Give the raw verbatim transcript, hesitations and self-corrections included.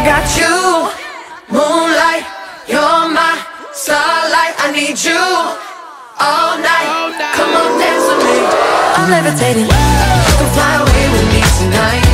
got you, moonlight, you're my starlight. I need you all night. Come on, dance with me. I'm levitating. You can fly away with me tonight.